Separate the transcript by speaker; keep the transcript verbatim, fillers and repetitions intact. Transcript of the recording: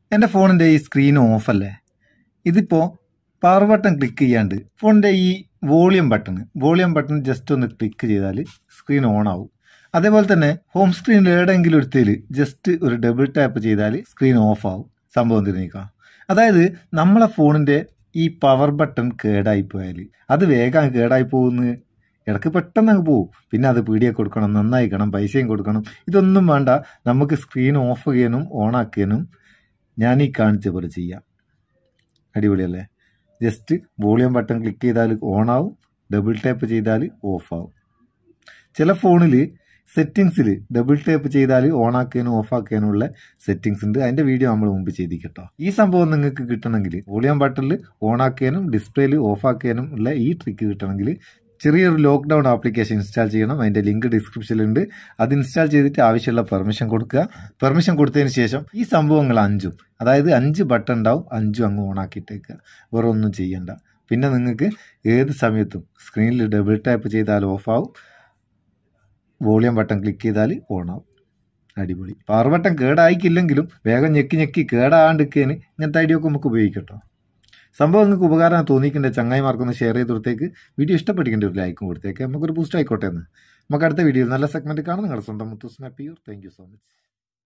Speaker 1: എൻ്റെ ഫോണിൻ്റെ ഈ സ്ക്രീൻ ഓഫല്ലേ. ഇതിപ്പോൾ പവർ ബട്ടൺ ക്ലിക്ക് ചെയ്യാണ്ട് ഫോണിൻ്റെ ഈ volume button volume button just ഒന്ന് ക്ലിക്ക് ചെയ്താൽ സ്ക്രീൻ ഓൺ ആവും. അതേപോലെ തന്നെ ഹോം സ്ക്രീനിൽ എവിടെയെങ്കിലും എടുത്തതിൽ ജസ്റ്റ് ഒരു ഡബിൾ ടാപ്പ് ചെയ്താൽ സ്ക്രീൻ ഓഫ് ആവും. സംഭവം തിരിഞ്ഞേക്കാം. അതായത് നമ്മളെ ഫോണിൻ്റെ ഈ പവർ ബട്ടൺ കേടായി പോയാൽ അത് വേഗം കേടായി പോകുന്നു. ഇടയ്ക്ക് പെട്ടെന്ന് അങ്ങ് പോകും. പിന്നെ അത് പീടിയെ കൊടുക്കണം, നന്നായിക്കണം, പൈസയും കൊടുക്കണം. ഇതൊന്നും വേണ്ട. നമുക്ക് സ്ക്രീൻ ഓഫ് ചെയ്യാനും ഓൺ ആക്കാനും ഞാൻ ഈ കാണിച്ച പോലെ ചെയ്യാം. അടിപൊളിയല്ലേ? ജസ്റ്റ് വോളിയം ബട്ടൺ ക്ലിക്ക് ചെയ്താൽ ഓൺ ആവും, ഡബിൾ ടാപ്പ് ചെയ്താൽ ഓഫ് ആവും. ചില ഫോണിൽ സെറ്റിങ്സിൽ ഡബിൾ ടാപ്പ് ചെയ്താൽ ഓൺ ആക്കാനും ഓഫ് ആക്കാനുള്ള സെറ്റിങ്സ് ഉണ്ട്. അതിൻ്റെ വീഡിയോ നമ്മൾ മുമ്പ് ചെയ്തിട്ടോ. ഈ സംഭവം നിങ്ങൾക്ക് കിട്ടണമെങ്കിൽ വോളിയം ബട്ടണിൽ ഓൺ ആക്കാനും ഡിസ്പ്ലേയിൽ ഓഫ് ആക്കാനും ഉള്ള ഈ ട്രിക്ക് കിട്ടണമെങ്കിൽ ചെറിയൊരു ലോക്ക്ഡൗൺ ആപ്ലിക്കേഷൻ ഇൻസ്റ്റാൾ ചെയ്യണം. അതിൻ്റെ ലിങ്ക് ഡിസ്ക്രിപ്ഷനിലുണ്ട്. അത് ഇൻസ്റ്റാൾ ചെയ്തിട്ട് ആവശ്യമുള്ള പെർമിഷൻ കൊടുക്കുക. പെർമിഷൻ കൊടുത്തതിന് ശേഷം ഈ സംഭവങ്ങൾ അഞ്ചും, അതായത് അഞ്ച് ബട്ടൺ ഉണ്ടാവും, അഞ്ചും അങ്ങ് ഓൺ ആക്കിയിട്ടേക്കുക. വേറെ ഒന്നും ചെയ്യണ്ട. പിന്നെ നിങ്ങൾക്ക് ഏത് സമയത്തും സ്ക്രീനിൽ ഡബിൾ ടാപ്പ് ചെയ്താൽ ഓഫ് ആവും, വോളിയം ബട്ടൺ ക്ലിക്ക് ചെയ്താൽ ഓൺ ആവും. അടിപൊളി. പവർ ബട്ടൺ കേടായിക്കില്ലെങ്കിലും വേഗം ഞെക്കി ഞെക്കി കേടാണ്ടിരിക്കാൻ ഇങ്ങനത്തെ ഐഡിയ ഒക്കെ നമുക്ക് ഉപയോഗിക്കട്ടോ. സംഭവം നിങ്ങൾക്ക് ഉപകാരം തോന്നിക്കേണ്ട ചങ്ങായിമാർക്കൊന്ന് ഷെയർ ചെയ്ത് കൊടുത്തേക്ക്. വീഡിയോ ഇഷ്ടപ്പെട്ടിരിക്കേണ്ട ഒരു ലൈക്കും കൊടുത്തേക്ക്. നമുക്കൊരു ബൂസ്റ്റ് ആയിക്കോട്ടെ എന്ന്. നമുക്ക് അടുത്ത വീഡിയോയിൽ നല്ല സെഗ്മെന്റ് കാണാം. നിങ്ങളുടെ സ്വന്തം Muthus Meppayur. Thank you so much.